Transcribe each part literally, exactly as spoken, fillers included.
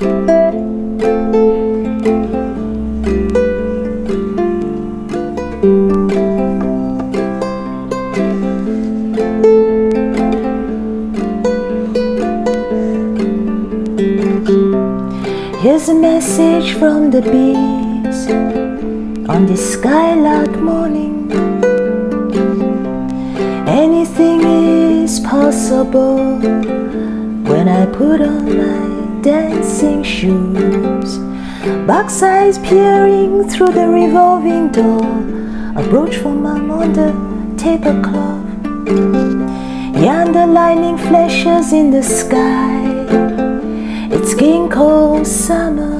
Here's a message from the bees on this skylark morning. Anything is possible when I put on my dancing shoes. Box eyes peering through the revolving door, a brooch for mom on the tablecloth. Yonder lightning flashes in the sky. It's gingko summer.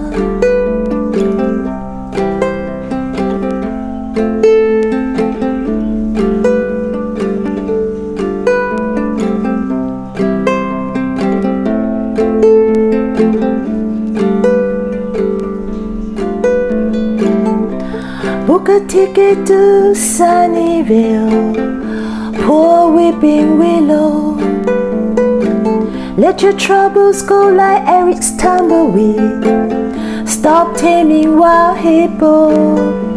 Book a ticket to Sunnyville, pour whipping willow. Let your troubles go like Erik's tumbleweed. Stop taming wild hippo.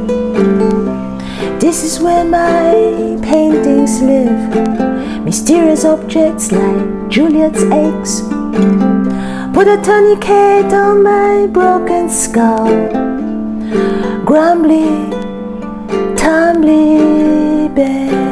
This is where my paintings live. Mysterious objects like Juliet's eggs. Put a tourniquet on my broken skull. Grumbly, tumbly bed.